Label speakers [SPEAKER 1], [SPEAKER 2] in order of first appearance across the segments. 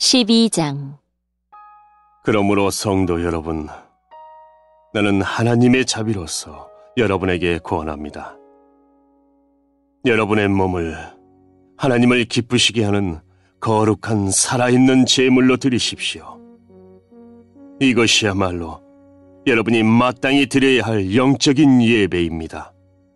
[SPEAKER 1] 12장.
[SPEAKER 2] 그러므로 성도 여러분, 나는 하나님의 자비로서 여러분에게 권합니다. 여러분의 몸을 하나님을 기쁘시게 하는 거룩한 살아있는 제물로 드리십시오. 이것이야말로 여러분이 마땅히 드려야 할 영적인 예배입니다.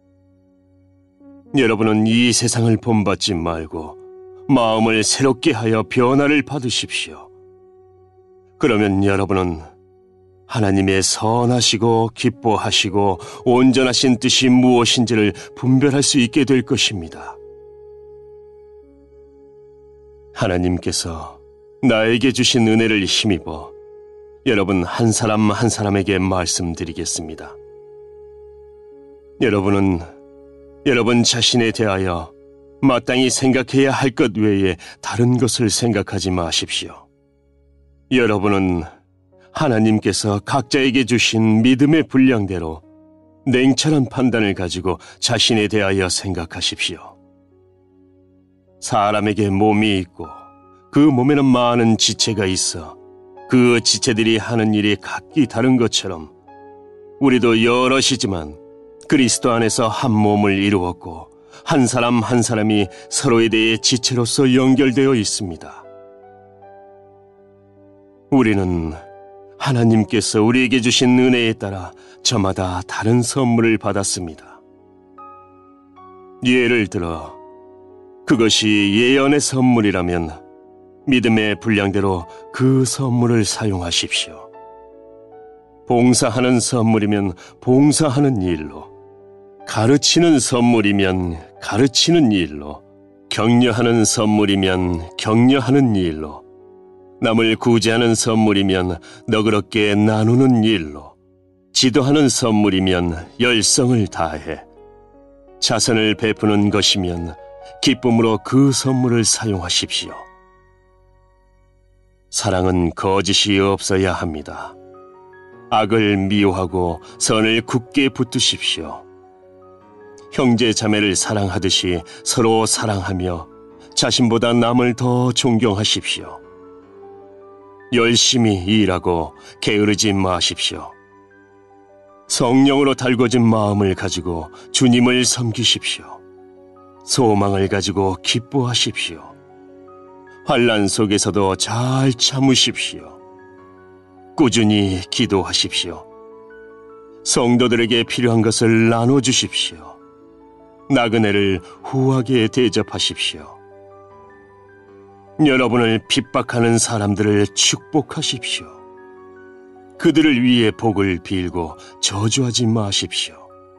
[SPEAKER 2] 여러분은 이 세상을 본받지 말고 마음을 새롭게 하여 변화를 받으십시오. 그러면 여러분은 하나님의 선하시고 기뻐하시고 온전하신 뜻이 무엇인지를 분별할 수 있게 될 것입니다. 하나님께서 나에게 주신 은혜를 힘입어 여러분 한 사람 한 사람에게 말씀드리겠습니다. 여러분은 여러분 자신에 대하여 마땅히 생각해야 할 것 외에 다른 것을 생각하지 마십시오. 여러분은 하나님께서 각자에게 주신 믿음의 분량대로 냉철한 판단을 가지고 자신에 대하여 생각하십시오. 사람에게 몸이 있고 그 몸에는 많은 지체가 있어 그 지체들이 하는 일이 각기 다른 것처럼 우리도 여럿이지만 그리스도 안에서 한 몸을 이루었고 한 사람 한 사람이 서로에 대해 지체로서 연결되어 있습니다. 우리는 하나님께서 우리에게 주신 은혜에 따라 저마다 다른 선물을 받았습니다. 예를 들어 그것이 예언의 선물이라면 믿음의 분량대로 그 선물을 사용하십시오. 봉사하는 선물이면 봉사하는 일로, 가르치는 선물이면 가르치는 일로, 격려하는 선물이면 격려하는 일로, 남을 구제하는 선물이면 너그럽게 나누는 일로, 지도하는 선물이면 열성을 다해, 자선을 베푸는 것이면 기쁨으로 그 선물을 사용하십시오. 사랑은 거짓이 없어야 합니다. 악을 미워하고 선을 굳게 붙드십시오. 형제 자매를 사랑하듯이 서로 사랑하며 자신보다 남을 더 존경하십시오. 열심히 일하고 게으르지 마십시오. 성령으로 달궈진 마음을 가지고 주님을 섬기십시오. 소망을 가지고 기뻐하십시오. 환난 속에서도 잘 참으십시오. 꾸준히 기도하십시오. 성도들에게 필요한 것을 나눠주십시오. 나그네를 후하게 대접하십시오. 여러분을 핍박하는 사람들을 축복하십시오. 그들을 위해 복을 빌고 저주하지 마십시오.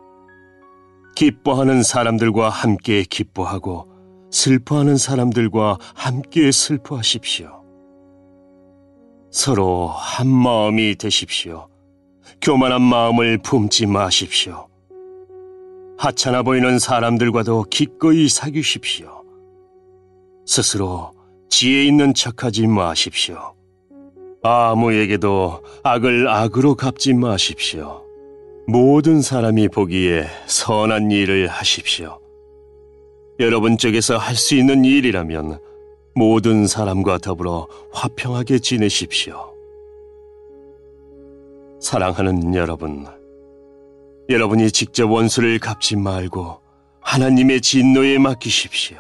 [SPEAKER 2] 기뻐하는 사람들과 함께 기뻐하고 슬퍼하는 사람들과 함께 슬퍼하십시오. 서로 한 마음이 되십시오. 교만한 마음을 품지 마십시오. 하찮아 보이는 사람들과도 기꺼이 사귀십시오. 스스로 지혜 있는 척하지 마십시오. 아무에게도 악을 악으로 갚지 마십시오. 모든 사람이 보기에 선한 일을 하십시오. 여러분 쪽에서 할 수 있는 일이라면 모든 사람과 더불어 화평하게 지내십시오. 사랑하는 여러분, 여러분이 직접 원수를 갚지 말고 하나님의 진노에 맡기십시오.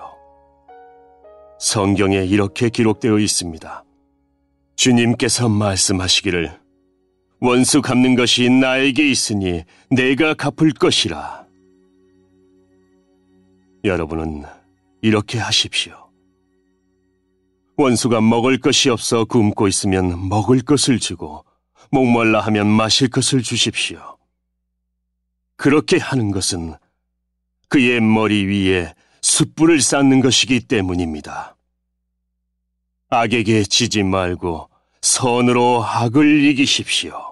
[SPEAKER 2] 성경에 이렇게 기록되어 있습니다. 주님께서 말씀하시기를 원수 갚는 것이 나에게 있으니 내가 갚을 것이라. 여러분은 이렇게 하십시오. 원수가 먹을 것이 없어 굶고 있으면 먹을 것을 주고 목말라 하면 마실 것을 주십시오. 그렇게 하는 것은 그의 머리 위에 숯불을 쌓는 것이기 때문입니다. 악에게 지지 말고 선으로 악을 이기십시오.